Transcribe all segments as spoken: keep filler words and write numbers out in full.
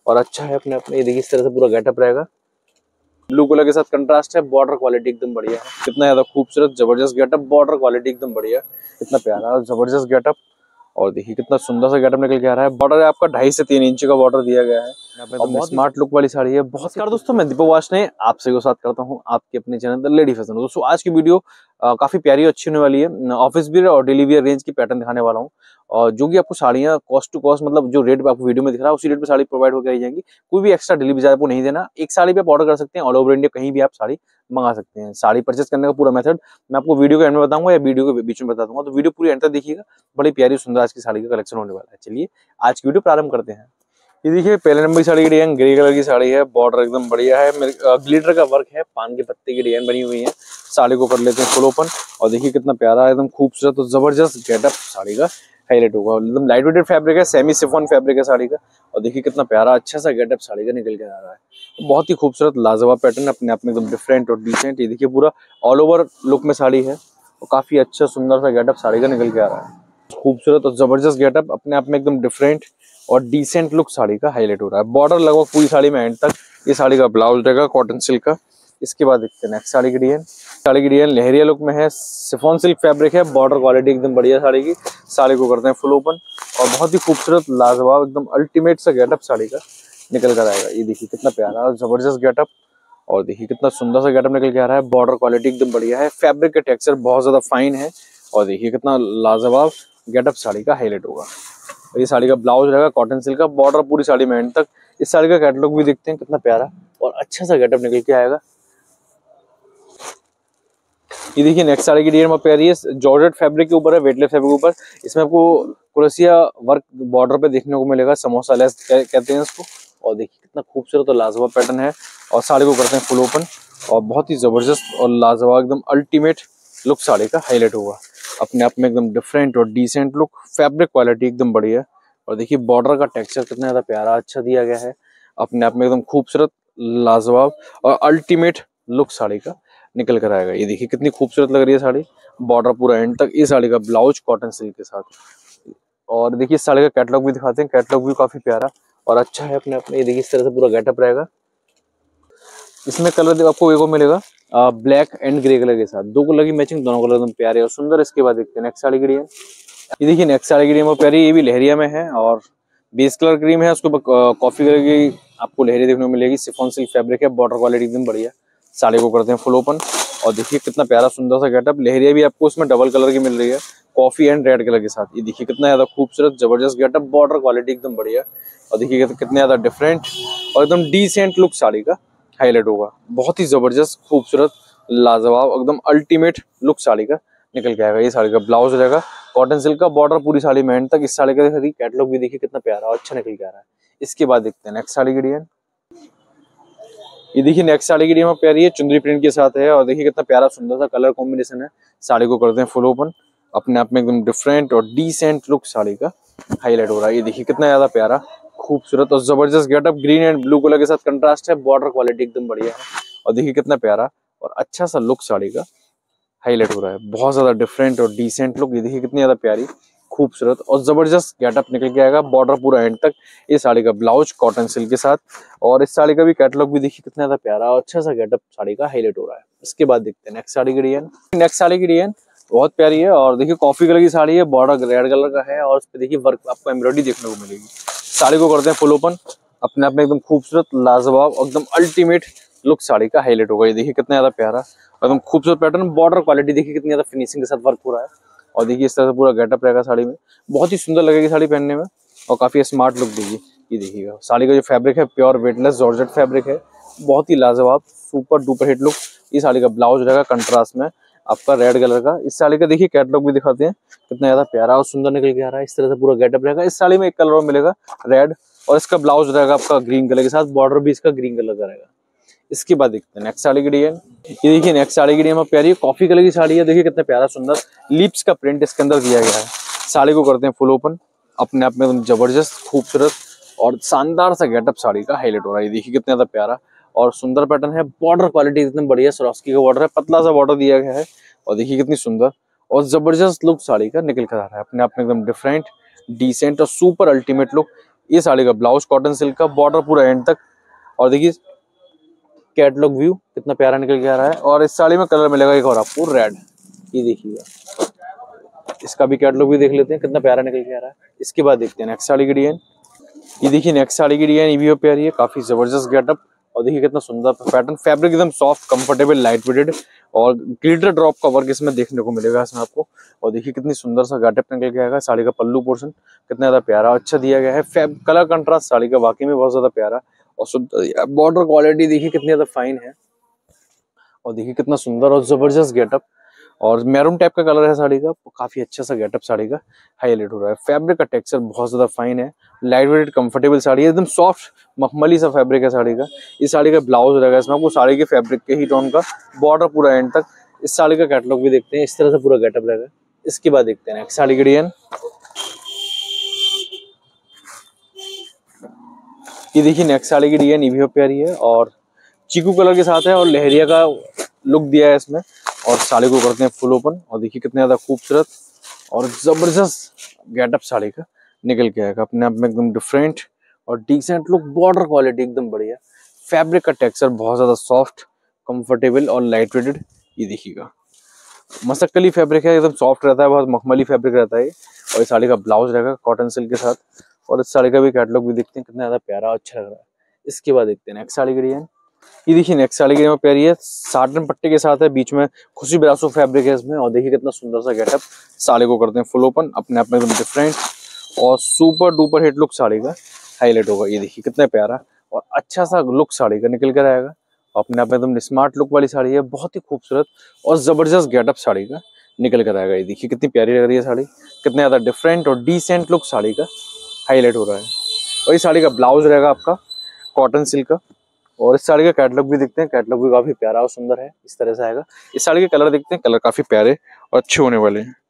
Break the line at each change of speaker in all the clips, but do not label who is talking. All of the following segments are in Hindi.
और अच्छा है अपने अपने। ये देखिए इस तरह से पूरा गेटअप रहेगा, ब्लू कलर के साथ कंट्रास्ट है, बॉर्डर क्वालिटी एकदम बढ़िया है। कितना ज्यादा खूबसूरत जबरदस्त गेटअप, बॉर्डर क्वालिटी एकदम बढ़िया, कितना प्यारा और जबरदस्त गेटअप। और देखिए कितना सुंदर सा गेटअप निकल के आ रहा है। बॉर्डर है आपका ढाई से तीन इंच का बॉर्डर दिया गया है और बहुत स्मार्ट लुक वाली साड़ी है। बहुत कार दोस्तों, मैं दीपक वार्ष्णेय आपसे साथ करता हूँ आपके अपने चैनल द लेडी फैशन। दोस्तों आज की वीडियो आ, काफी प्यारी अच्छी होने वाली है। ऑफिस वियर और डेली वियर रेंज की पैटर्न दिखाने वाला हूँ, और जो कि आपको साड़ियाँ कॉस्ट टू कॉस्ट, मतलब जो रेट आपको वीडियो में दिख रहा है उसी रेट पे साड़ी प्रोवाइड होकर आई जाएंगी। कोई भी एक्स्ट्रा डिलीवरी चार्ज आपको नहीं देना। एक साड़ी पे आप ऑर्डर कर सकते हैं, ऑल ओवर इंडिया कहीं भी आप साड़ी मंगा सकते हैं। साड़ी परचेस करने का पूरा मेथड मैं आपको वीडियो के एंड में बताऊंगा या वीडियो के बीच में बता दूंगा, तो वीडियो पूरी एंड तक देखिएगा। बड़ी प्यारी सुंदर आज की साड़ी का कलेक्शन होने वाला है। चलिए आज की वीडियो प्रारंभ करते हैं। ये देखिए पहले नंबर की साड़ी की डिजाइन ग्रे कलर की साड़ी है, बॉर्डर एकदम बढ़िया है, ग्लिटर का वर्क है, पान के पत्ते की डिजाइन बनी हुई है। साड़ी को कर लेते हैं फुल ओपन और देखिए कितना प्यारा एकदम खूबसूरत और जबरदस्त गेटअप साड़ी का हाईलाइट होगा। एकदम लाइट वेटेड फैब्रिक है, सेमी शिफॉन फैब्रिक है साड़ी का। और देखिए कितना प्यारा अच्छा सा गेटअप साड़ी का निकल के आ रहा है। बहुत ही खूबसूरत लाजवाब पैटर्न अपने आप में एकदम डिफरेंट और डिसेंट। ये देखिए पूरा ऑल ओवर लुक में साड़ी है और काफी अच्छा सुंदर सा गेटअप साड़ी का निकल के आ रहा है। खूबसूरत और जबरदस्त गेटअप अपने आप में एकदम डिफरेंट और डिसेंट लुक साड़ी का हाईलाइट हो रहा है। बॉर्डर लगभग पूरी साड़ी में एंड तक। ये साड़ी का ब्लाउज रहेगा कॉटन सिल्क का। इसके बाद देखते हैं नेक्स्ट साड़ी की डिजाइन। साड़ी की डिजाइन लहरिया लुक में है, शिफॉन सिल्क फैब्रिक है, बॉर्डर क्वालिटी एकदम बढ़िया साड़ी की। साड़ी को करते हैं फुल ओपन और बहुत ही खूबसूरत लाजवाब एकदम अल्टीमेट सा गेटअप साड़ी का निकल कर आएगा। ये देखिए कितना प्यारा और जबरदस्त गेटअप, और देखिए कितना सुंदर सा गेटअप निकल के आ रहा है। बॉर्डर क्वालिटी एकदम बढ़िया है, फैब्रिक का टेक्सचर बहुत ज्यादा फाइन है और देखिए कितना लाजवाब गेटअप साड़ी का हाईलाइट होगा। ये साड़ी का ब्लाउज रहेगा कॉटन सिल्क का, बॉर्डर पूरी साड़ी में एंड तक। इस साड़ी का कैटलॉग भी देखते हैं कितना प्यारा और अच्छा सा गेटअप निकल के आएगा। ये देखिए नेक्स्ट साड़ी की डिजाइन प्यारी है, जॉर्जेट फैब्रिक के ऊपर है, वेटलेस फैब्रिक के ऊपर। इसमें आपको क्रोशिया वर्क बॉर्डर पे देखने को मिलेगा, समोसा लेस कहते हैं इसको। और देखिए कितना खूबसूरत और लाजवाब पैटर्न है। और साड़ी को करते हैं फुल ओपन और बहुत ही जबरदस्त और लाजवाब एकदम अल्टीमेट लुक साड़ी का हाईलाइट होगा। अपने आप में एकदम डिफरेंट और डिसेंट लुक, फैब्रिक क्वालिटी एकदम बढ़िया है। और देखिए बॉर्डर का टेक्सचर कितना ज्यादा प्यारा अच्छा दिया गया है। अपने आप में एकदम खूबसूरत लाजवाब और अल्टीमेट लुक साड़ी का निकल कर आएगा। ये देखिए कितनी खूबसूरत लग रही है साड़ी, बॉर्डर पूरा एंड तक। ये साड़ी का ब्लाउज कॉटन सिल्क के साथ। और देखिए इस साड़ी का कैटलॉग भी दिखाते हैं, कैटलॉग भी काफी प्यारा और अच्छा है अपने अपने। ये देखिए इस तरह से पूरा गेटअप रहेगा। इसमें कलर आपको एक मिलेगा ब्लैक एंड ग्रे कलर के साथ, दो कलर की मैचिंग, दोनों कलर एकदम प्यारे और सुंदर। इसके बाद देखते हैं नेक्स्ट साड़ी की डिजाइन। ये देखिए नेक्स्ट साड़ी की डिजाइन प्यारी, ये भी लहरिया में है और बेस कलर क्रीम है, उसके ऊपर कॉफी कलर की आपको लहरिया देखने को मिलेगी। शिफॉन सिल्क फैब्रिक है, बॉर्डर क्वालिटी एकदम बढ़िया। साड़ी को करते हैं फुल ओपन और देखिए कितना प्यारा सुंदर सा गेटअप। लहरिया भी आपको इसमें डबल कलर की मिल रही है, कॉफी एंड रेड कलर के साथ। ये देखिए कितना ज्यादा खूबसूरत जबरदस्त गेटअप, बॉर्डर क्वालिटी एकदम बढ़िया। और देखिए कितने ज्यादा डिफरेंट और एकदम डिसेंट लुक साड़ी का हाईलाइट होगा। बहुत ही जबरदस्त खूबसूरत लाजवाब एकदम अल्टीमेट लुक साड़ी का निकल के आएगा। ये साड़ी का ब्लाउज रहेगा कॉटन सिल्क का, बॉर्डर पूरी साड़ी में एंड तक। इस साड़ी का कैटलॉग भी देखिए कितना प्यारा और अच्छा निकल के आ रहा है। इसके बाद देखते हैं नेक्स्ट साड़ी की डिजाइन। ये देखिए नेक्स्ट साड़ी की डिजाइन प्यारी है, चुंदरी प्रिंट के साथ है और देखिए कितना प्यारा सुंदर सा कलर कॉम्बिनेशन है। साड़ी को करते हैं फुल ओपन, अपने आप में एकदम डिफरेंट और डिसेंट लुक साड़ी का हाईलाइट हो रहा है। ये देखिए कितना ज्यादा प्यारा खूबसूरत और जबरदस्त getup, green and blue colour के साथ कंट्रास्ट है, बॉर्डर क्वालिटी एकदम बढ़िया है। और देखिए कितना प्यारा और अच्छा सा लुक साड़ी का हाईलाइट हो रहा है, बहुत ज्यादा डिफरेंट और डिसेंट लुक। ये देखिए कितनी ज्यादा प्यारी खूबसूरत और जबरदस्त गेटअप निकल के आएगा, बॉर्डर पूरा एंड तक। ये साड़ी का ब्लाउज कॉटन सिल्क के साथ और इस साड़ी का भी कैटलॉग भी देखिए कितना ज्यादा प्यारा और अच्छा सा गेटअप साड़ी का हाईलाइट हो रहा है। इसके बाद देखते हैं नेक्स्ट साड़ी की डिजाइन। नेक्स्ट साड़ी की डिजाइन बहुत प्यारी है और देखिए कॉफी कलर की साड़ी है, बॉर्डर रेड कलर का है और उस पर देखिए वर्क आपको एम्ब्रॉयडरी देखने को मिलेगी। साड़ी को करते हैं फुल ओपन, अपने आप में एकदम खूबसूरत लाजवाब एकदम अल्टीमेट लुक साड़ी का हाईलाइट होगा। ये देखिए कितना ज्यादा प्यारा एकदम खूबसूरत पैटर्न, बॉर्डर क्वालिटी देखिए कितनी ज्यादा फिनिशिंग के साथ वर्क हो रहा है। और देखिए इस तरह से पूरा गेटअप रहेगा साड़ी में, बहुत ही सुंदर लगेगी साड़ी पहनने में और काफी स्मार्ट लुक देगी। ये देखिएगा साड़ी का जो फैब्रिक है प्योर वेटलेस जॉर्जेट फैब्रिक है, बहुत ही लाजवाब सुपर डुपर हिट लुक। ये साड़ी का ब्लाउज रहेगा कंट्रास्ट में आपका रेड कलर का। इस साड़ी का देखिए कैटलॉग भी दिखाते हैं, कितना ज्यादा प्यारा और सुंदर निकल के आ रहा है। इस तरह से पूरा गेटअप रहेगा। इस साड़ी में एक कलर और मिलेगा रेड और इसका ब्लाउज रहेगा आपका ग्रीन कलर के साथ, बॉर्डर भी इसका ग्रीन कलर का रहेगा। इसके बाद देखते हैं नेक्स्ट साड़ी की डिजाइन। ये देखिए नेक्स्ट साड़ी की डिजाइन प्यारी कॉफी कलर की साड़ी है, देखिए कितना प्यारा सुंदर लिप्स का प्रिंट इसके अंदर दिया गया है। साड़ी को करते हैं फुल ओपन, अपने आप में एकदम जबरदस्त खूबसूरत और शानदार सा गेटअप साड़ी का हाईलाइट हो रहा है। देखिए कितना ज्यादा प्यारा और सुंदर पैटर्न है, बॉर्डर क्वालिटी एकदम बढ़िया, स्वरास्की का बॉर्डर है, पतला सा बॉर्डर दिया गया है और देखिए कितनी सुंदर और जबरदस्त लुक साड़ी का निकल कर आ रहा है। अपने आप में एकदम डिफरेंट डिसेंट और सुपर अल्टीमेट लुक। ये साड़ी का ब्लाउज कॉटन सिल्क का, बॉर्डर पूरा एंड तक। और देखिए कैटलॉग व्यू कितना प्यारा निकल के आ रहा है। और इस साड़ी में कलर मिलेगा एक और आपको रेड, ये देखिएगा। इसका भी कैटलॉग भी देख लेते हैं कितना प्यारा निकल के आ रहा है। इसके बाद देखते हैं नेक्स्ट साड़ी की डिजाइन। ये देखिए नेक्स्ट साड़ी की डिजाइन, ये भी प्यारी है, काफी जबरदस्त गेटअप। और देखिए कितना सुंदर पैटर्न, फैब्रिक एकदम सॉफ्ट कंफर्टेबल लाइट वेटेड और ग्लिटर ड्रॉप का वर्क इसमें देखने को मिलेगा इसमें आपको। और देखिए कितनी सुंदर सा गेटअप निकल के आएगा। साड़ी का पल्लू पोर्शन कितना ज्यादा प्यारा अच्छा दिया गया है। फैब कलर कंट्रास्ट साड़ी का वाकई में बहुत ज्यादा प्यारा और सुंदर। बॉर्डर क्वालिटी देखिए कितनी ज्यादा फाइन है। और देखिए कितना सुंदर और जबरदस्त गेटअप। और मैरून टाइप का कलर है साड़ी का, काफी अच्छा सा गेटअप साड़ी का हाईलाइट हो रहा है। फैब्रिक का टेक्सचर बहुत ज्यादा फाइन है, लाइट वेटेड कंफर्टेबल साड़ी है, एकदम सॉफ्ट मखमली सा फैब्रिक है साड़ी का। इस साड़ी का ब्लाउज रहेगा इसमें आपको साड़ी के फैब्रिक के ही टोन का, बॉर्डर पूरा एंड तक। इस साड़ी का कैटलॉग भी देखते हैं, इस तरह से पूरा गेटअप रहेगा। इसके बाद देखते हैं नेक्स्ट साड़ी की डिजाइन। ये देखिए नेक्स्ट साड़ी की डिजाइन, ये भी प्यारी है और चीकू कलर के साथ है और लहरिया का लुक दिया है इसमें। और साड़ी को करते हैं फुल ओपन और देखिए कितने ज्यादा खूबसूरत और जबरदस्त गेटअप साड़ी का निकल के आएगा अपने आप में, एकदम डिफरेंट और डिसेंट लुक। बॉर्डर क्वालिटी एकदम बढ़िया, फैब्रिक का टेक्सचर बहुत ज्यादा सॉफ्ट कंफर्टेबल और लाइट वेटेड। ये देखिएगा मसक्कली फैब्रिक है, एकदम सॉफ्ट रहता है, बहुत मखमली फैब्रिक रहता है। और इस साड़ी का ब्लाउज रहेगा कॉटन सिल्क के साथ। और इस साड़ी का भी कैटलॉग भी देखते हैं कितना ज्यादा प्यारा अच्छा लग रहा है। इसके बाद देखते हैं नेक्स्ट साड़ी की डिजाइन। ये देखिए नेक्स्ट साड़ी की प्यारी है, साटन पट्टे के साथ है, बीच में खुशी ब्रासो फैब्रिक है इसमें। और देखिए कितना सुंदर सा गेटअप। साड़ी को करते हैं फुल ओपन, अपने आप में एकदम डिफरेंट और super duper hit look sari का हाईलाइट होगा। ये देखिए कितना प्यारा और अच्छा सा लुक साड़ी का निकल कर आएगा। अपने आप में एकदम स्मार्ट लुक वाली साड़ी है, बहुत ही खूबसूरत और जबरदस्त गेटअप साड़ी का निकल कर आएगा। ये देखिए कितनी प्यारी लग रही है साड़ी, कितने ज्यादा डिफरेंट और डिसेंट लुक साड़ी का हाईलाइट हो रहा है। और इस साड़ी का ब्लाउज रहेगा आपका कॉटन सिल्क का। और इस साड़ी का कैटलॉग भी देखते हैं, कैटलॉग भी काफी प्यारा और सुंदर है, इस तरह से आएगा। इस साड़ी के कलर देखते हैं, कलर काफी प्यारे और अच्छे होने वाले हैं।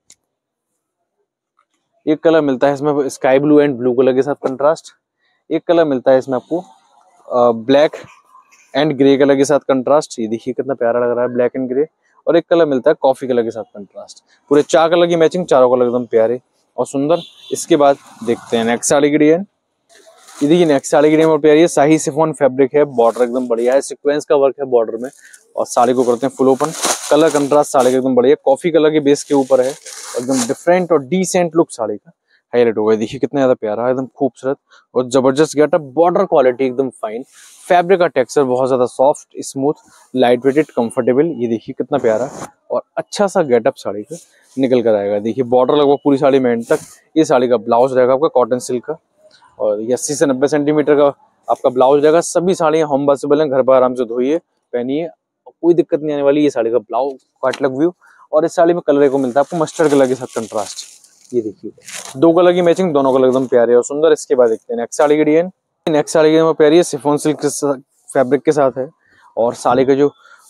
एक कलर मिलता है इसमें sky blue and blue colour के साथ कंट्रास्ट। एक कलर मिलता है इसमें आपको ब्लैक एंड ग्रे कलर के साथ कंट्रास्ट। ये देखिए कितना प्यारा लग रहा है ब्लैक एंड ग्रे। और एक कलर मिलता है कॉफी कलर के साथ कंट्रास्ट। पूरे चार कलर की मैचिंग, चारों कलर एकदम प्यारे और सुंदर। इसके बाद देखते हैं नेक्स्ट साड़ी की डिजाइन। ये देखिए नेक्स्ट साड़ी की डिजाइन प्यारी है, शाही शिफॉन फैब्रिक है, बॉर्डर एकदम बढ़िया है, सीक्वेंस का वर्क है बॉर्डर में। और साड़ी को करते हैं full open, colour contrast sari का एकदम बढ़िया, कॉफी कलर के बेस के ऊपर है, एकदम डिफरेंट और डिसेंट लुक साड़ी का हाईलाइट होगा। देखिए कितना ज्यादा प्यारा है, एकदम खूबसूरत और जबरदस्त गेटअप। बॉर्डर क्वालिटी एकदम फाइन, फैब्रिक का टेक्सचर बहुत ज्यादा soft smooth light weighted comfortable. ये देखिए कितना प्यारा और अच्छा सा गेटअप साड़ी का निकल कर आएगा। देखिए बॉर्डर लगभग पूरी साड़ी में एंड तक। ये साड़ी का ब्लाउज रहेगा आपका कॉटन सिल्क का और ये अस्सी से नब्बे सेंटीमीटर का आपका ब्लाउज रहेगा। सभी साड़ियां होम वॉशेबल हैं, घर पर आराम से धोइए पहनिए, कोई दिक्कत नहीं आने वाली। ये साड़ी का ब्लाउज कैटलॉग व्यू। और इस साड़ी में कलर को मिलता है आपको मस्टर्ड कलर के साथ कंट्रास्ट। ये देखिए दो कलर की मैचिंग, दोनों कलर एकदम प्यारे और सुंदर। इसके बाद देखते हैं नेक्स्ट साड़ी की डिजाइन। नेक्स्ट साड़ी की प्यारी है, शिफॉन सिल्क फैब्रिक के साथ है। और साड़ी का जो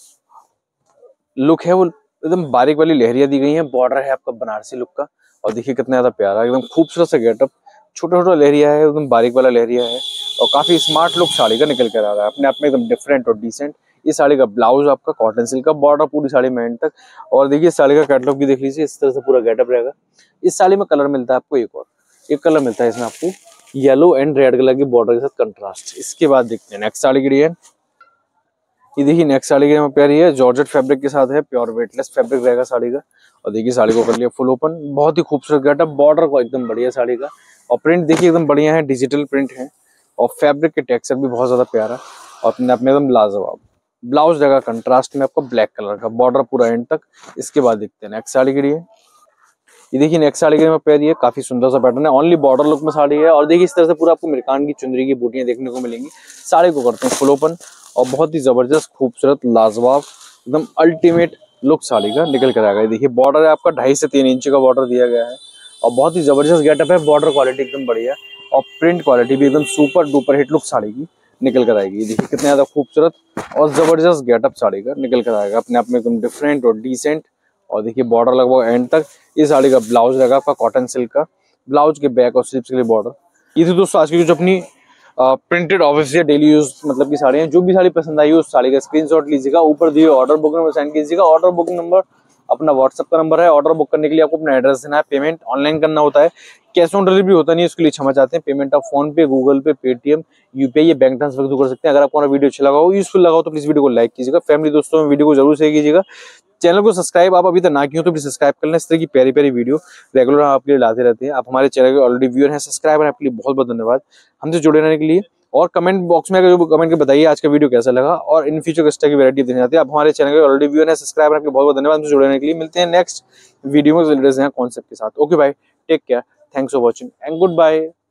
लुक है वो एकदम बारीक वाली लहरिया दी गई है, बॉर्डर है आपका बनारसी लुक का। और देखिए कितना ज्यादा प्यारा, एकदम खूबसूरत सा गेटअप, छोटा छोटा लहरिया है, एकदम बारीक वाला लहरिया है और काफी स्मार्ट लुक साड़ी का निकल कर आ रहा है अपने आप में, एकदम डिफरेंट और डिसेंट। इस साड़ी का ब्लाउज आपका कॉटन सिल्क का, बॉर्डर पूरी साड़ी में एंड तक। और देखिए साड़ी का कैटलॉग भी देख लीजिए, इस तरह से पूरा गेटअप रहेगा। इस साड़ी में कलर मिलता है आपको एक और, एक कलर मिलता है इसमें आपको येलो एंड रेड कलर की बॉर्डर के साथ कंट्रास्ट। इसके बाद देखते हैं नेक्स्ट साड़ी की डिजाइन। ये देखिए नेक्स्ट साड़ी की प्यारी है, जॉर्जेट फैब्रिक के साथ है, प्योर वेटलेस फैब्रिक रहेगा साड़ी का। और देखिए साड़ी को कर लिया फुल ओपन, बहुत ही खूबसूरत गेटअप, बॉर्डर को एकदम बढ़िया साड़ी का। और प्रिंट देखिए एकदम बढ़िया है, डिजिटल प्रिंट है और फैब्रिक के टेक्सचर भी बहुत ज्यादा प्यारा और अपने आप में एकदम लाजवाब। ब्लाउज रहेगा कंट्रास्ट में आपका ब्लैक कलर का, बॉर्डर पूरा एंड तक। इसके बाद देखते हैं नेक्स्ट साड़ी के लिए। ये देखिए नेक्स्ट साड़ी के प्यारी है, काफी सुंदर सा पैटर्न है, ओनली बॉर्डर लुक में साड़ी है। और देखिए इस तरह से पूरा आपको मिरकान की चुनरी की बूटियां देखने को मिलेंगी। साड़ी को करते हैं फुल ओपन और बहुत ही जबरदस्त खूबसूरत लाजवाब एकदम अल्टीमेट लुक साड़ी का निकल कर आएगा। देखिए बॉर्डर है आपका ढाई से तीन इंच का बॉर्डर दिया गया है और बहुत ही जबरदस्त गेटअप है, बॉर्डर क्वालिटी एकदम बढ़िया और प्रिंट क्वालिटी भी एकदम super duper hit look sari की निकल कर आएगी। देखिए कितने ज्यादा खूबसूरत और जबरदस्त गेटअप साड़ी का निकल कर आएगा अपने आप में, एकदम डिफरेंट और डिसेंट। और देखिए बॉर्डर लगभग एंड तक। इस साड़ी का ब्लाउज रहेगा आपका कॉटन सिल्क का, ब्लाउज के बैक और स्लीव्स के लिए बॉर्डर। ये थी दोस्तों आज की जो अपनी प्रिंटेड ऑफिशियल डेली यूज मतलब की साड़ियाँ। जो भी साड़ी पसंद आई उस साड़ी का स्क्रीनशॉट लीजिएगा, ऊपर दिए ऑर्डर बुक नंबर सेंड कीजिएगा। ऑर्डर बुकिंग नंबर अपना व्हाट्सएप का नंबर है। ऑर्डर बुक करने के लिए आपको अपना एड्रेस देना है, पेमेंट ऑनलाइन करना होता है, कैश ऑन डिलीवरी होता नहीं है, उसके लिए क्षमा चाहते हैं। पेमेंट आप फोन पे, गूगल पे, पेटीएम, यूपीआई या बैंक ट्रांसफर कर सकते हैं। अगर आपको हमारा वीडियो अच्छा लगा हो, यूजफुल लगा हो, तो प्लीज वीडियो को लाइक कीजिएगा, फैमिली दोस्तों में वीडियो को जरूर शेयर कीजिएगा। चैनल को सब्सक्राइब आप अभी तक ना किए हो तो प्लीज सब्सक्राइब कर लें। इस तरह की प्यारी प्यारी वीडियो रेगुलर हम आपके लिए लाते रहते हैं। आप हमारे चैनल के ऑलरेडी व्यूअर हैं, सब्सक्राइबर, आपके लिए बहुत बहुत धन्यवाद हमसे जुड़े रहने के लिए। और कमेंट बॉक्स में अगर कमेंट के बताइए आज का वीडियो कैसा लगा और इन फ्यूचर किस तरह की वैरायटी देने जाते हैं। आप हमारे चैनल के ऑलरेडी व्यूअर हैं, सब्सक्राइबर, आपके बहुत बहुत धन्यवाद हमसे जुड़े रहने के लिए। मिलते हैं नेक्स्ट वीडियो में कॉन्सेप्ट के साथ। ओके भाई, take care, thanks for watching and good bye.